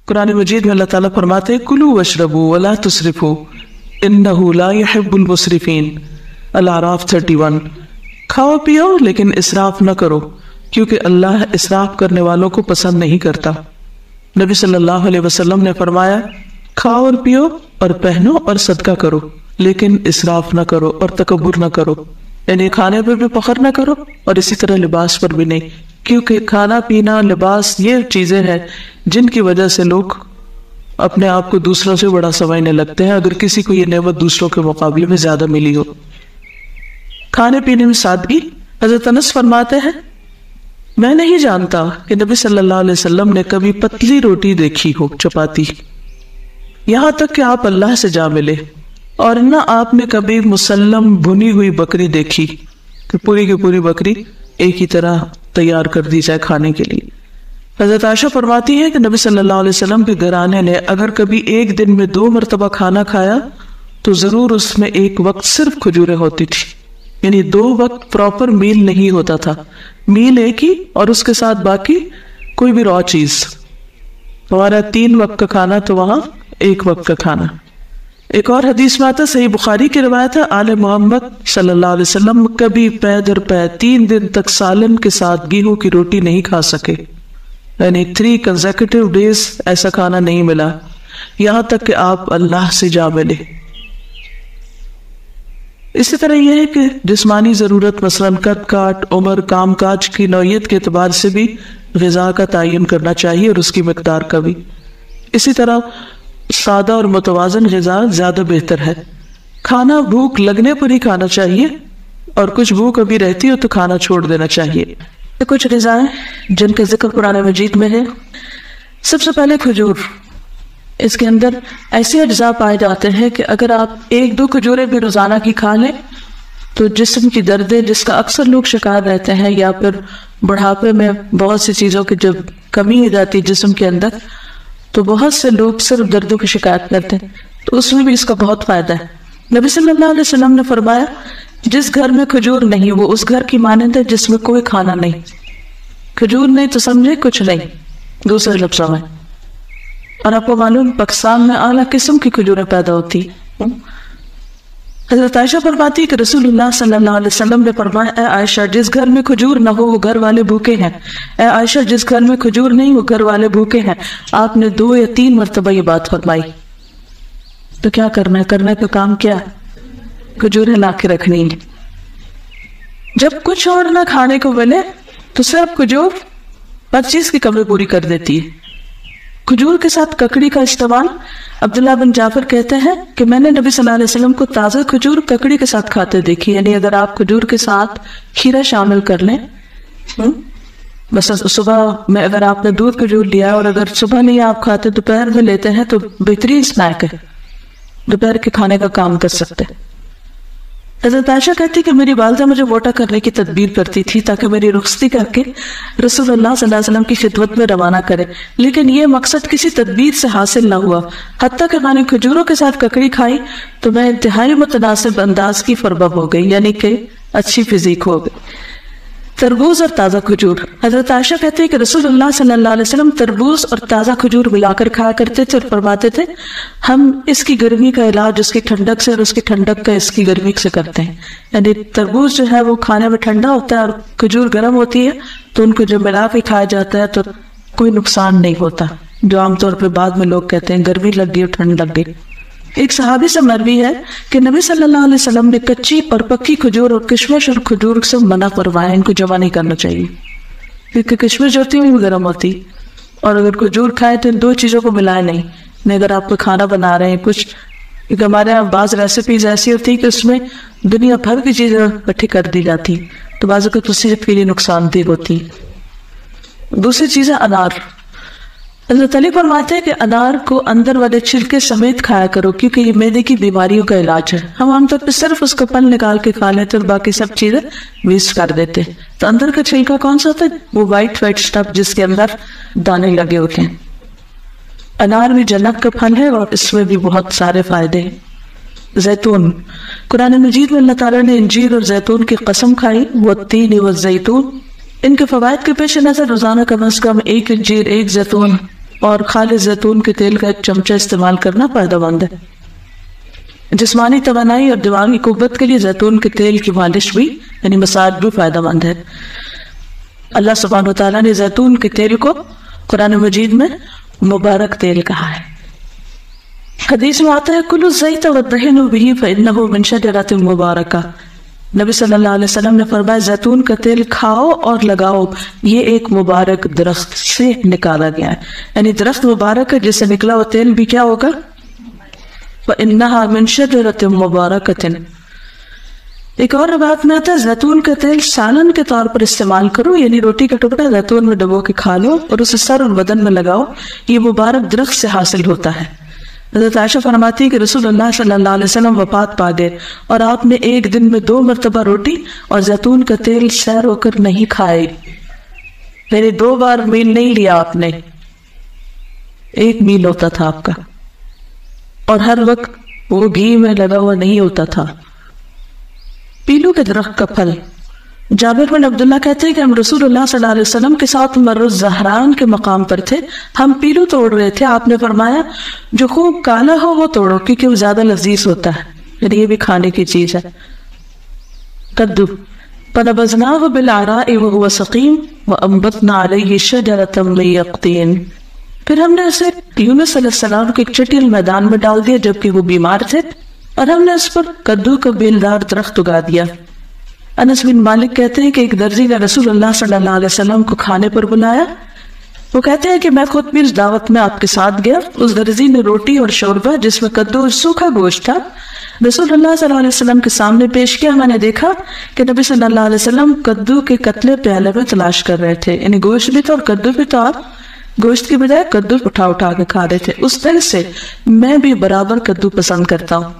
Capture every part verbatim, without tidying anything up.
قرآن مجید میں اللہ تعالیٰ فرماتے ہیں کلوا واشربوا ولا تسرفوا انہ لا یحب المسرفین، الاعراف تھرٹی ون۔ کھاؤ پیو لیکن اسراف نہ کرو کیونکہ اللہ اسراف کرنے والوں کو پسند نہیں کرتا۔ نبی صلی اللہ علیہ وسلم نے فرمایا کھاؤ اور پیو اور پہنو اور صدقہ کرو لیکن اسراف نہ کرو اور تکبر نہ کرو، یعنی کھانے پر بھی فخر نہ کرو اور اسی طرح لباس پر بھی نہیں، کیونکہ کھانا پینا لباس یہ چیزیں ہیں جن کی وجہ سے لوگ اپنے آپ کو دوسروں سے بڑا سمجھنے لگتے ہیں اگر کسی کو یہ نعمت دوسروں کے مقابلے میں زیادہ ملی ہو۔ کھانے پینے میں سادگی۔ حضرت انس فرماتے ہیں میں نہیں جانتا کہ نبی صلی اللہ علیہ وسلم نے کبھی پتلی روٹی دیکھی ہو، چپاتی، یہاں تک کہ آپ اللہ سے جا ملے، اور نہ آپ نے کبھی مسلم بھنی ہوئی بکری دیکھی کہ پوری کی پوری بکری ایک ہی طرح تیار کر دی جائے کھانے کے لیے۔ حضرت عائشہ فرماتی ہے کہ نبی صلی اللہ علیہ وسلم کے گھرانے نے اگر کبھی ایک دن میں دو مرتبہ کھانا کھایا تو ضرور اس میں ایک وقت صرف کھجوریں ہوتی تھی، یعنی دو وقت پراپر میل نہیں ہوتا تھا، میل ایک ہی اور اس کے ساتھ باقی کوئی بھی را چیز۔ ہمارا تین وقت کا کھانا تو وہاں ایک وقت کا کھانا۔ ایک اور حدیث میں آتا، صحیح بخاری کی روایت ہے، آل محمد صلی اللہ علیہ وسلم کبھی پے در پے تین دن تک سالن کے ساتھ گیہوں کی روٹی نہیں کھا سکے، یعنی تھری کنزیکٹیو ڈیز ایسا کھانا نہیں ملا، یہاں تک کہ آپ اللہ سے جا ملے۔ اسی طرح یہ ہے کہ جسمانی ضرورت مثلاً قد کاٹ، عمر، کام کاج کی نوعیت کے اعتبار سے بھی غذا کا تعین کرنا چاہیے اور اس کی مقدار کا بھی۔ اسی طرح سادہ اور متوازن غذا زیادہ بہتر ہے۔ کھانا بھوک لگنے پر ہی کھانا چاہیے اور کچھ بھوک ابھی رہتی ہو تو کھانا چھوڑ دینا چاہیے۔ کچھ غذائیں جن کا ذکر قرآن مجید میں ہے، سب سے پہلے کھجور۔ اس کے اندر ایسے اجزاء پائے جاتے ہیں کہ اگر آپ ایک دو کھجوریں بھی روزانہ کی کھا لیں تو جسم کی دردیں، جس کا اکثر لوگ شکار رہتے ہیں، یا پھر بڑھاپے میں بہت سی چیزوں کی جب کمی ہو جاتی ہے جسم کے اندر تو بہت سے لوگ صرف دردوں کی شکایت کرتے ہیں، تو اس میں بھی اس کا بہت فائدہ ہے۔ نبی صلی اللہ علیہ وسلم نے فرمایا جس گھر میں کھجور نہیں وہ اس گھر کی مانند ہے جس میں کوئی کھانا نہیں۔ کھجور نہیں تو سمجھے کچھ نہیں دوسرے لفظوں میں۔ اور آپ کو معلوم پاکستان میں اعلیٰ قسم کی کھجوریں پیدا ہوتی ہیں۔ حضرت عائشہ فرماتی ہے کہ رسول اللہ صلی اللہ علیہ وسلم نے فرمایا اے عائشہ جس گھر میں کھجور نہ ہو وہ گھر والے بھوکے ہیں، اے عائشہ جس گھر میں کھجور نہیں وہ گھر والے بھوکے ہیں۔ آپ نے دو یا تین مرتبہ یہ بات فرمائی۔ تو کیا کرنا ہے؟ کرنے کا کام کیا ہے؟ کھجوریں لا کے رکھنی ہے۔ جب کچھ اور نہ کھانے کو ملے تو صرف کھجور ہر چیز کی کمی پوری کر دیتی ہے۔ کھجور کے ساتھ ککڑی کا استعمال، عبداللہ بن جعفر کہتے ہیں کہ میں نے نبی صلی اللہ علیہ وسلم کو تازہ کھجور ککڑی کے ساتھ کھاتے دیکھی، یعنی اگر آپ کھجور کے ساتھ کھیرا شامل کر لیں، بس صبح میں اگر آپ نے دودھ کھجور لیا اور اگر صبح نہیں آپ کھاتے دوپہر میں لیتے ہیں تو بہترین اسنیک ہے، دوپہر کے کھانے کا کام کر سکتے ہیں۔ حضرت عائشہ کہتی کہ میری والدہ مجھے موٹا کرنے کی تدبیر کرتی تھی تاکہ میری رخصتی کر کے رسول اللہ صلی اللہ علیہ وسلم کی خدمت میں روانہ کرے، لیکن یہ مقصد کسی تدبیر سے حاصل نہ ہوا، حتیٰ کہ میں نے کھجوروں کے ساتھ ککڑی کھائی تو میں انتہائی متناسب انداز کی فربب ہو گئی، یعنی کہ اچھی فزیک ہو گئی۔ تربوز اور تازہ کھجور، حضرت عائشہ کہتے ہیں کہ رسول اللہ صلی اللہ علیہ وسلم تربوز اور تازہ کھجور ملا کر کھایا کرتے تھے اور فرماتے تھے ہم اس کی گرمی کا علاج اس کی ٹھنڈک سے اور اس کی ٹھنڈک کا اس کی گرمی سے کرتے ہیں، یعنی تربوز جو ہے وہ کھانے میں ٹھنڈا ہوتا ہے اور کھجور گرم ہوتی ہے تو ان کو جب ملا کے کھایا جاتا ہے تو کوئی نقصان نہیں ہوتا، جو عام طور پہ بعد میں لوگ کہتے ہیں گرمی لگ گئی اور ٹھنڈ لگ گئی۔ ایک صحابی سے مروی ہے کہ نبی صلی اللہ علیہ وسلم نے کچی اور پکی کھجور اور کشمش اور کھجور سے منع فرمایا، ان کو جمع نہیں کرنا چاہیے کیونکہ کشمش جو ہوتی ہے وہ گرم ہوتی، اور اگر کھجور کھائے تو ان دو چیزوں کو ملائے نہیں۔ نہیں اگر آپ کو کھانا بنا رہے ہیں کچھ، کیونکہ ہمارے یہاں بعض ریسیپیز ایسی ہوتی ہیں کہ اس میں دنیا بھر کی چیزیں اکٹھی کر دی جاتی تو بعض اوقات اس صحت کے لیے نقصان دہ ہوتی۔ دوسری چیز ہے انار۔ حضرت علی فرماتے ہیں کہ انار کو اندر والے چھلکے سمیت کھایا کرو کیونکہ یہ معدے کی بیماریوں کا علاج ہے۔ ہم عام طور پہ صرف اس کا پل نکال کے کھا لیتے اور باقی سب چیزیں ویسٹ کر دیتے، تو اندر کا چھلکا کون سا ہوتا ہے؟ وہ وائٹ وائٹ اسٹف جس کے اندر دانے لگے ہوتے ہیں۔ انار بھی جنت کا پھل ہے اور اس میں بھی بہت سارے فائدے ہیں۔ زیتون، قرآن مجید میں اللہ تعالیٰ نے انجیر اور زیتون کی قسم کھائی، والتین والزیتون۔ ان کے فوائد کے پیش نظر روزانہ کم از کم ایک انجیر، ایک زیتون اور خالص زیتون کے تیل کا ایک چمچہ استعمال کرنا فائدہ مند ہے۔ جسمانی توانائی اور دماغی قوت کے لیے زیتون کے تیل کی مالش بھی یعنی مساج بھی فائدہ مند ہے۔ اللہ سبحانہ وتعالیٰ نے زیتون کے تیل کو قرآن مجید میں مبارک تیل کہا ہے۔ حدیث میں آتا ہے کلوا الزیت وادہنوا بہ فإنہ من شجرۃ مبارکہ، نبی صلی اللہ علیہ وسلم نے فرمایا زیتون کا تیل کھاؤ اور لگاؤ، یہ ایک مبارک درخت سے نکالا گیا ہے، یعنی درخت مبارک ہے جس سے نکلا وہ تیل بھی کیا ہوگا؟ فإنها من شجرۃ مبارکۃ۔ ایک اور روایت میں آتا ہے زیتون کا تیل سالن کے طور پر استعمال کرو، یعنی روٹی کا ٹکڑا زیتون میں ڈبو کے کھا لو اور اسے سر اور بدن میں لگاؤ، یہ مبارک درخت سے حاصل ہوتا ہے۔ حضرت عائشہ فرماتی ہے کہ رسول اللہ صلی اللہ علیہ وسلم وفات پا گئے اور آپ نے ایک دن میں دو مرتبہ روٹی اور زیتون کا تیل سیر ہو کر نہیں کھائے، یعنی دو بار میل نہیں لیا آپ نے، ایک میل ہوتا تھا آپ کا، اور ہر وقت وہ گھی میں لگا ہوا نہیں ہوتا تھا۔ پیلو کے درخت کا پھل، جابر بن عبداللہ کہتے ہیں کہ ہم رسول اللہ صلی اللہ علیہ وسلم کے ساتھ مر الزہران کے مقام پر تھے، ہم پیلو توڑ رہے تھے، آپ نے فرمایا جو خوب کالا ہو وہ توڑو کیونکہ وہ زیادہ لذیذ ہوتا ہے، یعنی یہ بھی کھانے کی چیز ہے۔ کدو، فنبذناہ بالعراء وهو سقیم وانبتنا علیہ شجرۃ من یقطین، پھر ہم نے اسے یونس علیہ السلام کے ایک چٹیل میدان میں ڈال دیا جبکہ وہ بیمار تھے، اور ہم نے اس پر کدو کا بیلدار درخت اگا دیا۔ انس بن مالک کہتے ہیں کہ ایک درزی نے رسول اللہ صلی اللہ علیہ وسلم کو کھانے پر بلایا، وہ کہتے ہیں کہ میں خود بھی اس دعوت میں آپ کے ساتھ گیا، اس درزی نے روٹی اور شوربہ جس میں کدو اور سوکھا گوشت تھا رسول اللہ صلی اللہ علیہ وسلم کے سامنے پیش کیا۔ میں نے دیکھا کہ نبی صلی اللہ علیہ وسلم کدو کے قطلے پیالے میں تلاش کر رہے تھے، یعنی گوشت بھی تھا اور کدو بھی تھا، گوشت کی بجائے کدو اٹھا اٹھا کے کھا رہے تھے۔ اس طرح سے میں بھی برابر کدو پسند کرتا ہوں۔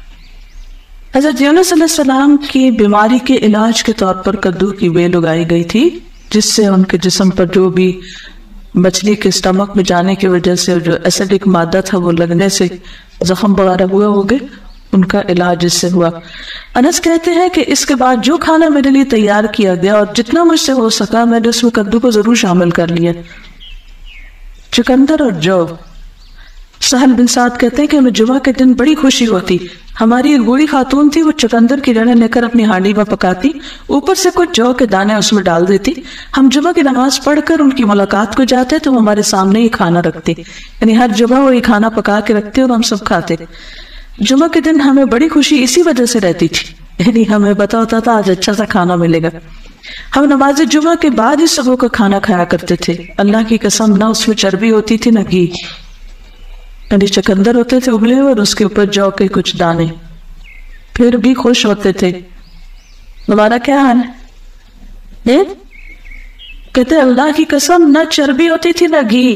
حضرت یونس علیہ السلام کی بیماری کے علاج کے طور پر کدو کی بیل اگائی گئی تھی، جس سے ان کے جسم پر جو بھی مچھلی کے اسٹمک میں جانے کی وجہ سے جو ایسیڈک مادہ تھا وہ لگنے سے زخم وغیرہ ہوا ہوگے، ان کا علاج اس سے ہوا۔ انس کہتے ہیں کہ اس کے بعد جو کھانا میرے لیے تیار کیا گیا اور جتنا مجھ سے ہو سکا میں نے اس میں کدو کو ضرور شامل کر لیا۔ چکندر اور جو، سہل بن سعد کہتے ہیں کہ ہمیں جمعہ کے دن بڑی خوشی ہوتی، ہماری ایک بوڑھی خاتون تھی، وہ چکندر کی جڑیں لے کر اپنی ہانڈی میں پکاتی، اوپر سے کچھ جو کے دانے اس میں ڈال دیتی، ہم جمعہ کی نماز پڑھ کر ان کی ملاقات کو جاتے تو وہ ہمارے سامنے ہی کھانا رکھتی، یعنی ہر جمعہ وہ یہ کھانا پکا کے رکھتے اور ہم سب کھاتے۔ جمعہ کے دن ہمیں بڑی خوشی اسی وجہ سے رہتی تھی، یعنی ہمیں پتا ہوتا تھا آج اچھا سا کھانا ملے گا۔ ہم نماز جمعہ کے بعد ہی صبح کا کھانا کھایا کرتے تھے، اللہ کی قسم نہ اس میں چربی ہوتی تھی نہ گھی، یعنی چکندر ہوتے تھے ابلے اور اس کے اوپر جو کے کچھ دانے، پھر بھی خوش ہوتے تھے۔ ہمارا کیا حال ہے؟ کہتے اللہ کی قسم نہ چربی ہوتی تھی نہ گھی۔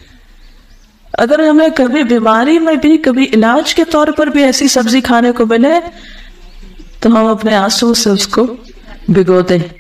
اگر ہمیں کبھی بیماری میں بھی کبھی علاج کے طور پر بھی ایسی سبزی کھانے کو ملے تو ہم اپنے آنسو سے اس کو بھگو دیں۔